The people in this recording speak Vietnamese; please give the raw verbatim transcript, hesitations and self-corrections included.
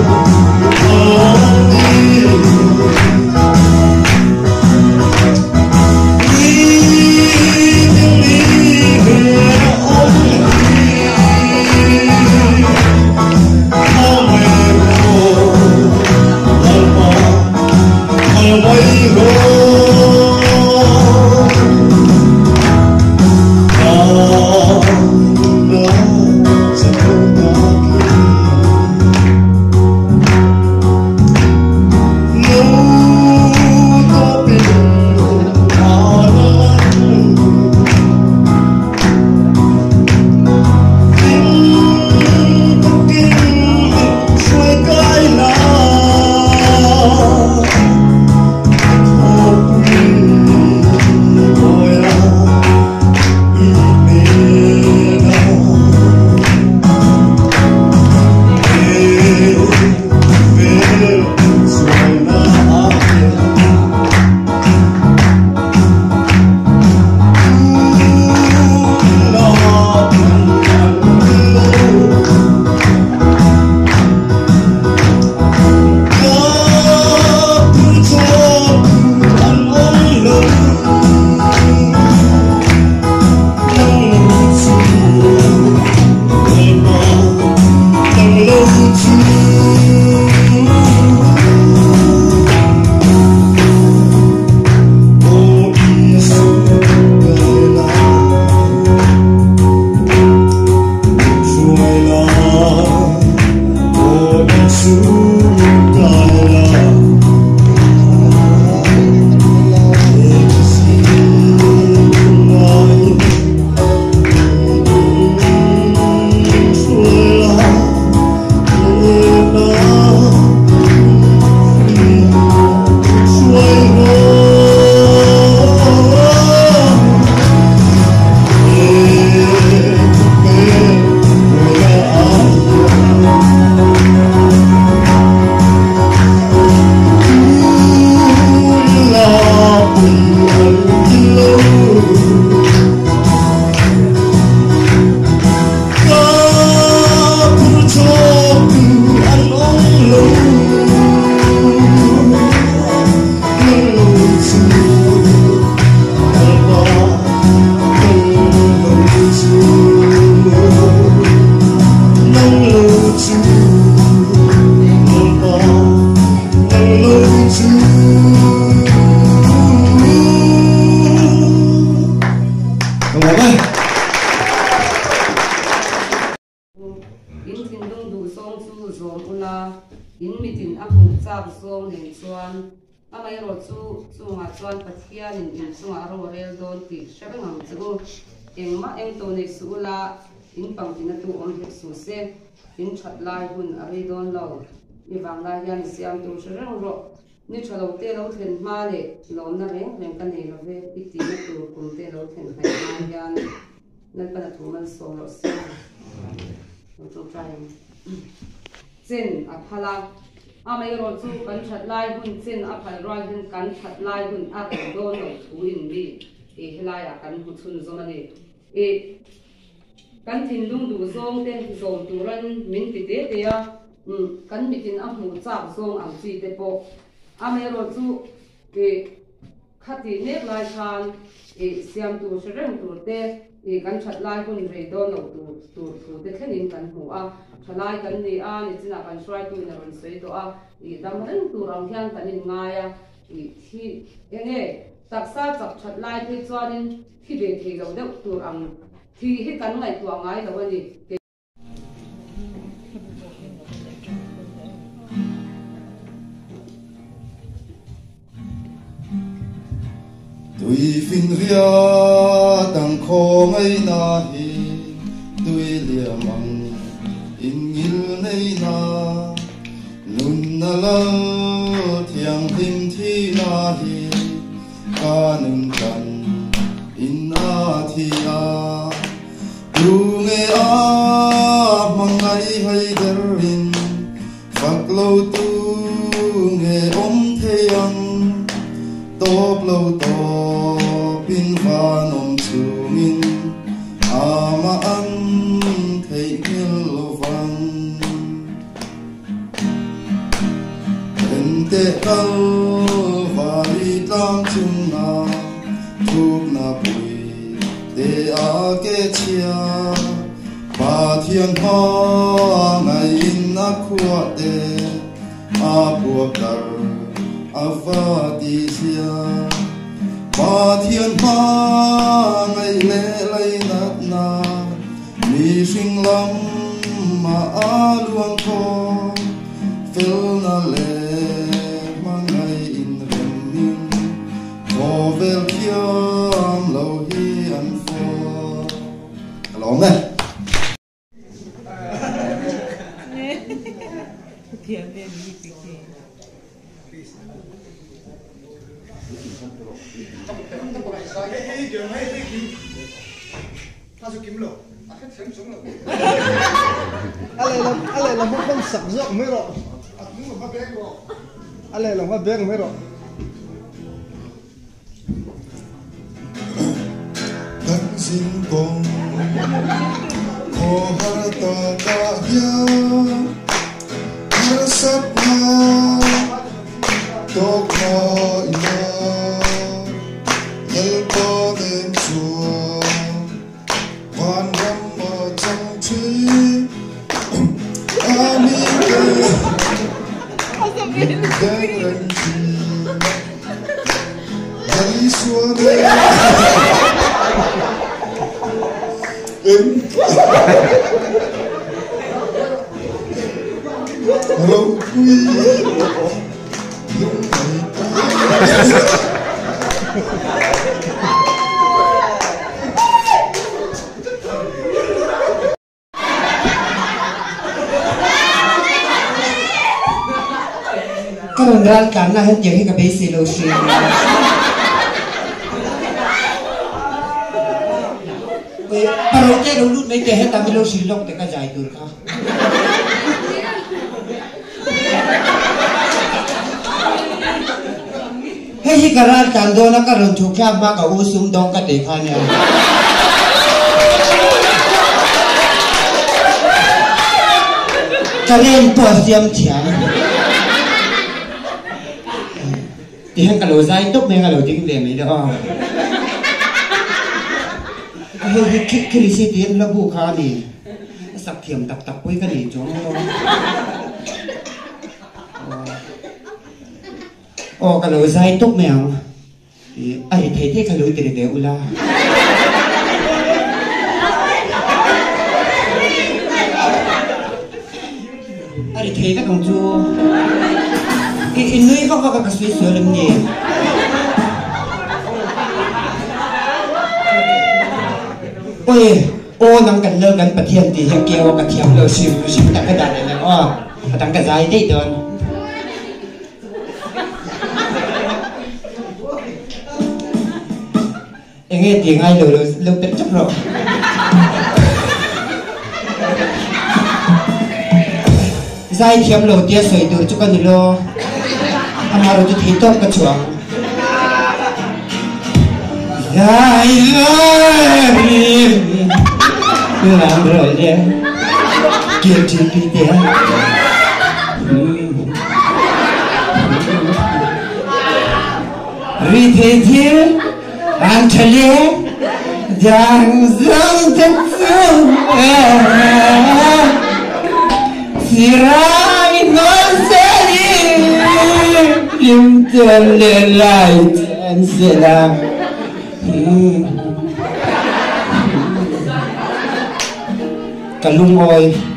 in chat lai hun ari don lo ni wang lai yan siam tu shreng ro ni chalo te lo then ma le lo na reng reng kan nei lo ve iti na tu kum te lo then hai ma yan nan pa tu man so lo se lo tu trai chen a phala a mai ro chu kan chat lai hun chen a phal roi hun kan chat lai hun a don lo thu in bi e helai a kan hu chun zo mani e kan thin lung du zong ten zong tu ran min ti te te a kan mi tin a mu chak zong ang chi te po a me ro chu ke khati nek lai chan e siam tu shreng tu te e kan chat lai hun re do no tu tu tu te thenin kan hu a thalai kan ni a ni china kan shrai tu na ron sei to a e dam ren tu rang hian kan in nga ya e thi enge taksa chak chat lai te chuanin thi be thi lo deuh tu ang thì hết cắn ngày tua ngay đâu anh gì tui fin ria tang kho ngay na hi tui lia mang in ngil nei na nun na la thiang him thi na hi ka nun kan in na thi a tu nghe a mangai hay derin phak lo tu nghe om theyang top lo to pin van om chumin ama an thei mil van te kal vali tang chung na thuk na pui te a ke chia pa thian ha ngai in na khua te a buak dar ava ti sia pa thian ha ngai le lai na na mi sing lam ma a luang ko fel na le mangai in rem nin ko vel kiam lo hi an fo kalong ne Tiang dia ni fikir. Ale lam ale lam bang sak zok mero. Ale lam ha beng mero. Tan sin kong ko har ta ka ya har sap na tok na ina yel ko den chua wan ram ma chang chi ami ke dang ran chi dali suare hello quy lúc này các bạn đang cảm là hết những cái bế xì lô xì Paroknya dulu naik deh tapi lo silok teka jahit durka. Hei karan kando na karon chukya maka usum dong ka dekanya. Kalian pos diam tiang. Tiang kalau zai tok me kalau ting le me dah. Hei kiri si tiang labu kali. Sak tiam tak tak pui kali jong. Oh kalau zai tok me ang. Ai thei thei kalau tere de ula. Ai thei ka kong chu. Inui ka ka ka sui sui lam ni. Ôi, ô nằm gần lơ gần bật thiên thì hiện kêu cả thiam lơ xỉu xỉu đặt cái đàn này là o, đặt cái dài đấy đơn. Em nghe tiếng ai lơ lơ lơ tết chấp rồi. Dài thiam lơ tia sợi từ cho con lơ, anh mà rồi tôi thấy tốt cái chuồng. Dài dài làm rồi đấy kia chỉ kia tiền vì thế thế anh chơi đang dâng thật sự thì ra nó sẽ đi nhưng tương lên lại anh sẽ làm Kalung oi